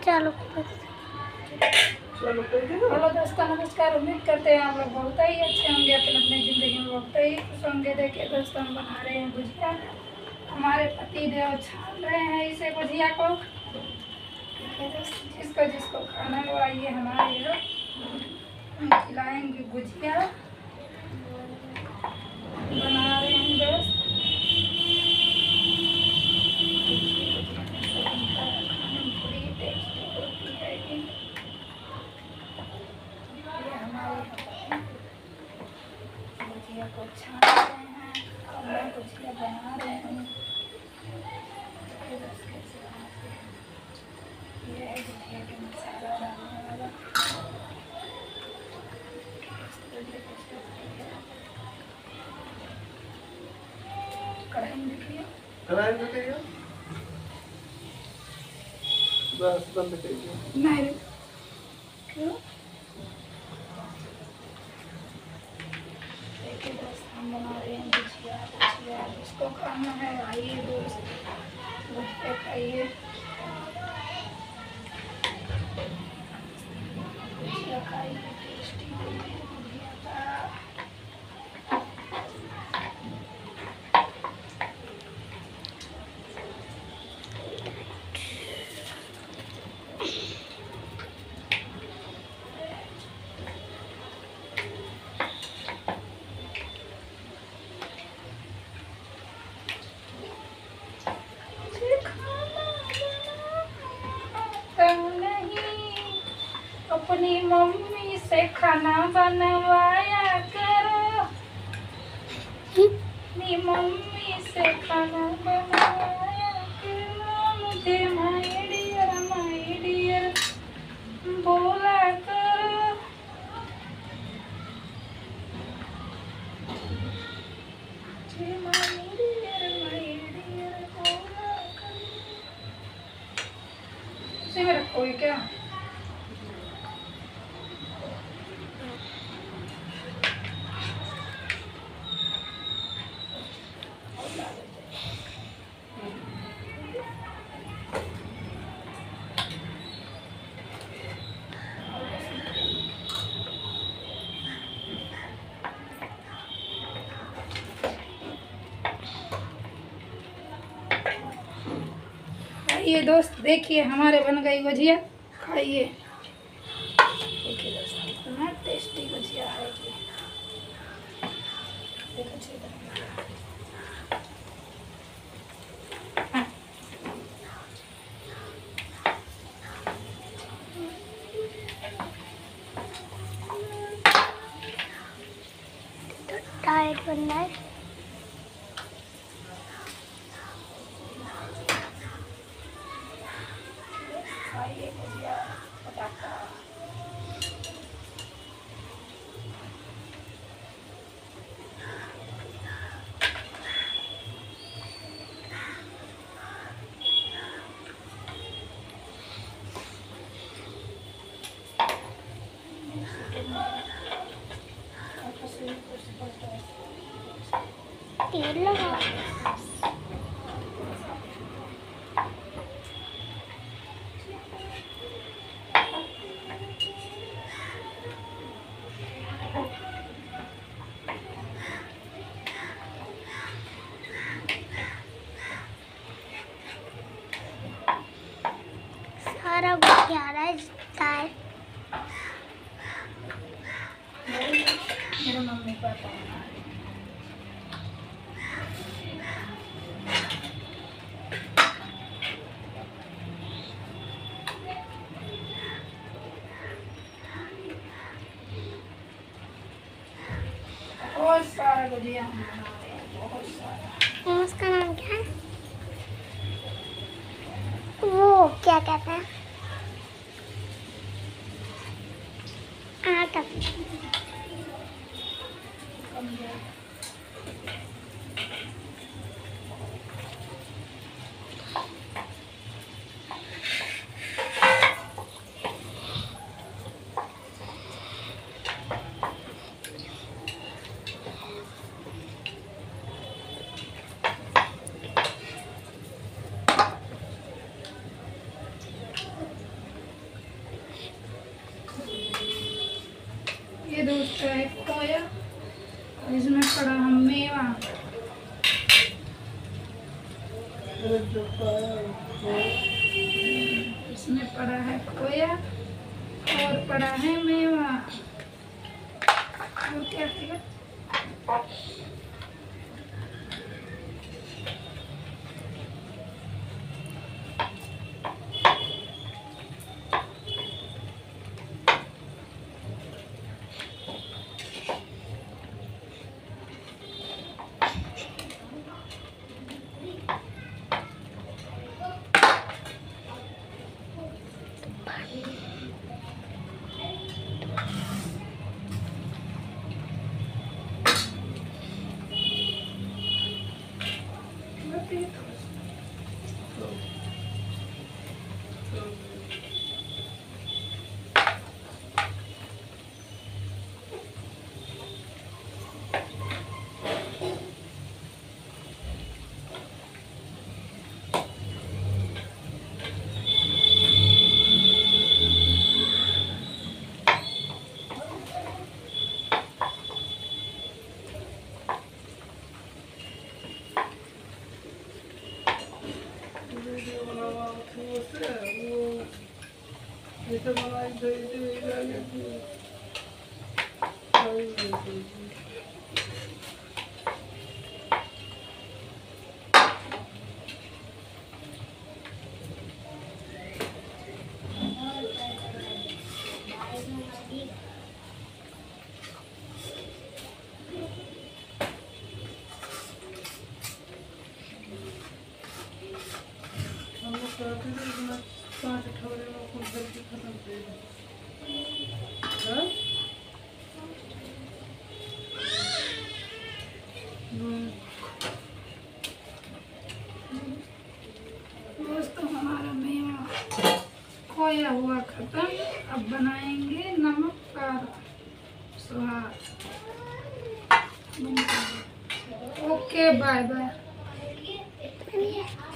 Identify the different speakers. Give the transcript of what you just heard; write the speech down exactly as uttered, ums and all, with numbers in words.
Speaker 1: चलो
Speaker 2: हेलो दोस्तों, नमस्कार। उम्मीद करते हैं आप लोग बहुत ही अच्छे होंगे, अपने अपनी ज़िंदगी में बहुत ही खुश होंगे। देखिए दोस्तों, हम बना रहे हैं गुजिया। हमारे पति देव छान रहे हैं इसे गुजिया को। जिसको जिसको खाना है वो आइए हमारे यहाँ, हम खिलाएंगे गुजिया। बना रहे हैं दोस्त। गुजिया को छान रहे हैं और मैं गुजिया बना रहे हैं। ये है गुजिया के मसाला डालने वाला। कढ़ाई में देखिए,
Speaker 3: कढ़ाई में देखिए, बस बंद करिए।
Speaker 2: नहीं क्यों? देखिए दोस्त, हम बना रहे हैं गुजिया। गुजिया जिसको खाना है आइए दोस्त, गुजिया खाइए। गुजिया खाइए, टेस्टी गुजिया का। अपनी मम्मी से खाना बनवाया करो, अपनी मम्मी से खाना बनवाया करो। मुझे माय डियर माय डियर बोला करो। मुझे माय डियर माय डियर बोला करो। इसे में रखोगे क्या? खाइए दोस्त, देखिए हमारे बन गई गुजिया। खाइए, देखिए दोस्त कितना टेस्टी गुजिया है ये। देखो
Speaker 1: डाइट बनना है।
Speaker 2: खाइए गुजिया पटाखा।
Speaker 1: तेल लगा सारा गुजिया आ रहा है।
Speaker 2: मेरे मम्मी पापा बहुत सारा गुजिया हम बना रहे हैं, बहुत सारा।
Speaker 1: उसका नाम क्या है? वो क्या कहते हैं? आटा।
Speaker 2: और पड़ा है मेवा। और क्या है?
Speaker 3: वीडियो बनावा वो से वो जैसे बनाई थे ये जाके हम लोग करते थे इतना पाँच अठारह में कुछ जल्दी खत्म थे हाँ
Speaker 2: दोस्तों हमारा मेवा खोया हुआ खत्म। अब बनाएंगे नमक का स्वाद। Okay bye bye.